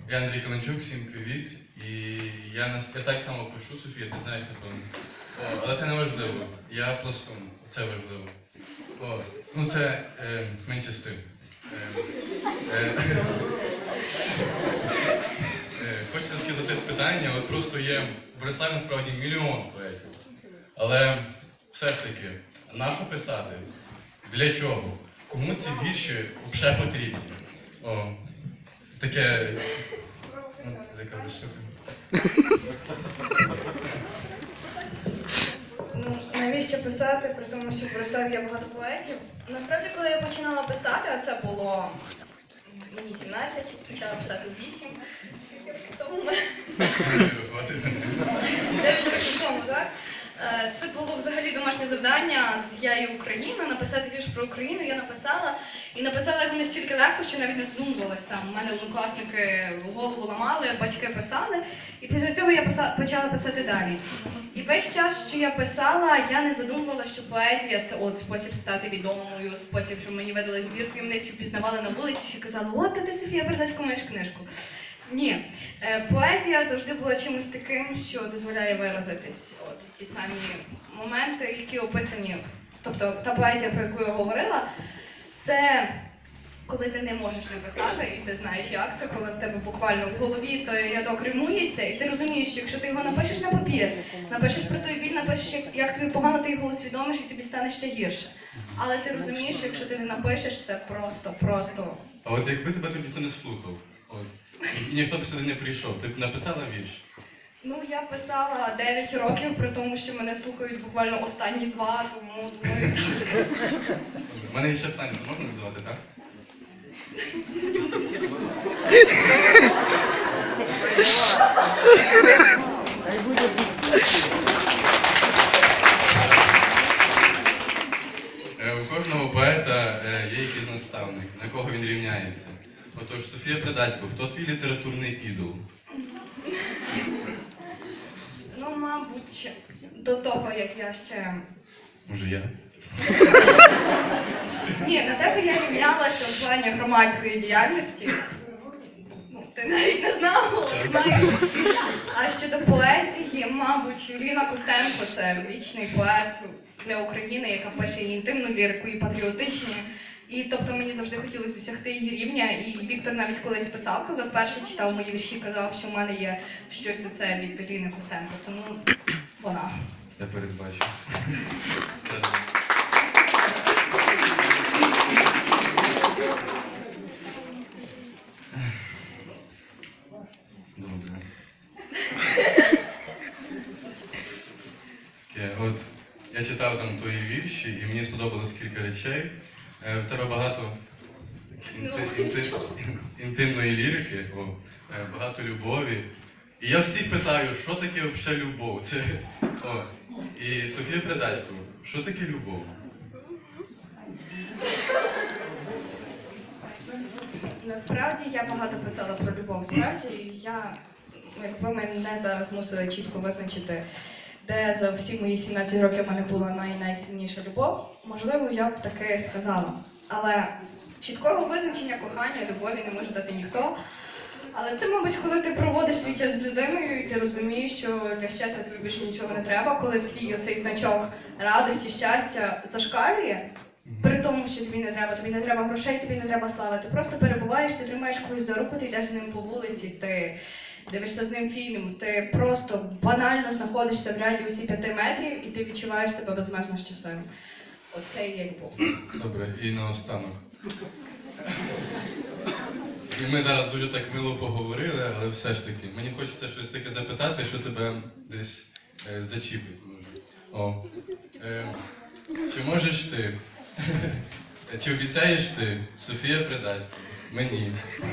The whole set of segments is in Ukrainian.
Я Андрій Каленчук, всім привіт. І я так само пишу, Софія, ти знаєш, напевно. Але це не важливо. Я пластун, це важливо. Ну це менше з тим. Хочеться таке задати питання, от просто є в Бориславі насправді мільйон поетів. Але все ж таки, на що писати? Для чого? Кому ці вірші взагалі потрібні? Таке... Це така висока. Навіщо писати, при тому, що в Бориславі є багато поетів? Насправді, коли я починала писати, а це було мені 17, почала писати в 8, скільки років тому? 9 років тому, так? Це було взагалі домашнє завдання з «Я і Україна», написати вірш про Україну. Я написала, і написала його настільки легко, що навіть не здумувалась там. У мене однокласники голову ламали, батьки писали, і після цього я почала писати далі. І весь час, що я писала, я не задумувала, що поезія – це спосіб стати відомою, спосіб, щоб мені видали збірку, і мене всі впізнавали на вулицях і казали: «От ти, Софія Передатько, маєш книжку». Ні. Поезія завжди була чимось таким, що дозволяє виразитись. От ті самі моменти, які описані. Тобто та поезія, про яку я говорила, це коли ти не можеш написати, і ти знаєш, як це, коли в тебе буквально в голові той рядок римується, і ти розумієш, що якщо ти його напишеш на папір, напишеш про той біль, напишеш, як тобі погано, ти його усвідомиш, і тобі стане ще гірше. Але ти розумієш, що якщо ти не напишеш, це просто... А от якби тебе тут ніхто не слухав, і ніхто б сюди не прийшов, ти б написала вірш? Ну, я писала 9 років, при тому, що мене слухають буквально останні 2, тому думаю, так. У мене є ще питання, можна задавати, так? У кожного поета є якийсь наставник, на кого він рівняється. Отож, Софія Предатько, хто твій літературний ідол? Ну, мабуть, до того, як я ще... Може я? Ні, на тебе я рівнялася в плані громадської діяльності. Ну, ти навіть не знала, знаєш. А щодо поезії, мабуть, Ліна Костенко – це вічний поет для України, яка пише і інтимну лірику, і патріотичні. І тобто мені завжди хотілося досягти її рівня, і Віктор навіть колись писав, коли вперше читав мої вірші, казав, що в мене є щось оце від Ліни Костенко, тому вона. Я передбачу. Добре. От я читав там твої вірші, і мені сподобалось кілька речей. В тебе багато інтимної лірики, багато любові. І я всіх питаю, що таке взагалі любов? І Софія Предатько, що таке любов? Насправді я багато писала про любов. Справді, якби мене зараз мусили чітко визначити, де за всі мої 17 років в мене була найсильніша любов, можливо, я б таки сказала. Але чіткого визначення кохання, любові не може дати ніхто. Але це, мабуть, коли ти проводиш свій час з людиною, і ти розумієш, що для щастя тобі більше нічого не треба, коли твій оцей значок радості, щастя зашкалює, при тому, що тобі не треба грошей, тобі не треба слави. Ти просто перебуваєш, ти тримаєш когось за руку, ти йдеш з ним по вулиці, ти дивишся з ним фільм, ти просто банально знаходишся в ряді усі 5 метрів, і ти відчуваєш себе безмежно щасливим. Оце і є любов. Добре, і наостанок. І ми зараз дуже так мило поговорили, але все ж таки, мені хочеться щось таке запитати, що тебе десь зачіпить. Чи можеш ти, чи обіцяєш ти, Софія Предатько, мені?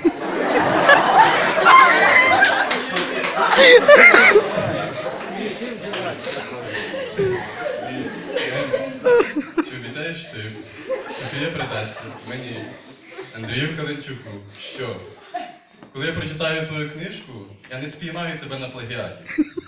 Чи обіцяєш ти, Софія Предатько, мені, Андрію Каленчуку, що коли я прочитаю твою книжку, я не спіймаю тебе на плагіаті?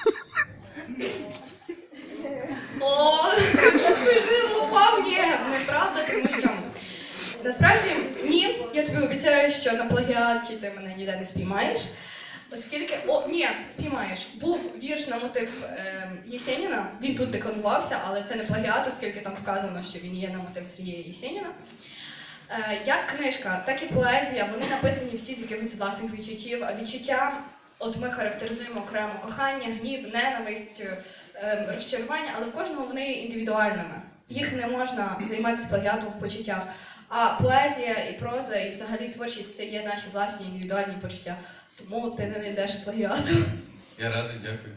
О, що ти лупав? Ні, неправда, тому що насправді ні, я тобі обіцяю, що на плагіаті ти мене ніде не спіймаєш. Оскільки, ні, спіймаєш, був вірш на мотив Єсеніна, він тут декламувався, але це не плагіат, оскільки там вказано, що він є на мотив Сергія Єсеніна. Як книжка, так і поезія, вони написані всі з якихось власних відчуттів, а відчуття, от ми характеризуємо окремо кохання, гнів, ненависть, розчарування, але в кожного вони є індивідуальними. Їх не можна займатися плагіатом в почуттях. А поезія і проза, і взагалі творчість – це є наші власні індивідуальні почуття. Тому ти не знайдеш плагіату. Я радий, дякую.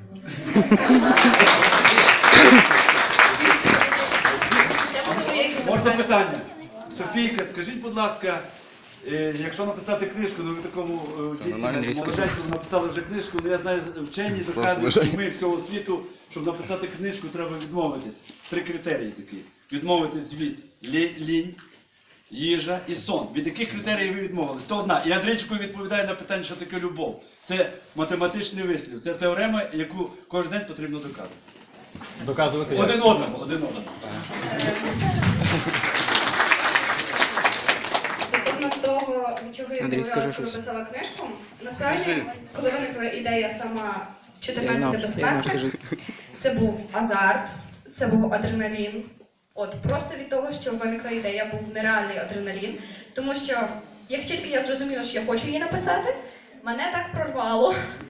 Можна питання? Софійка, скажіть, будь ласка, якщо написати книжку, ну ви такому віці молоденькому написали вже книжку, ну я знаю, вчені доказують, що ми всього світу, щоб написати книжку, треба відмовитись. 3 критерії такі. Відмовитись від лінь, їжа і сон. Від яких критеріїв ви відмовились? То одна. І Андрійчику відповідає на питання, що таке любов. Це математичний вислів, це теорема, яку кожен день потрібно доказувати. Доказувати як? Один одному. Стосовно того, від чого я говорила, коли писала книжку, насправді, коли виникла ідея сама 14 безпеки, це був азарт, це був адреналін. От просто від того, що виникла ідея, був нереальний адреналін, тому що як тільки я зрозуміла, що я хочу її написати, мене так прорвало.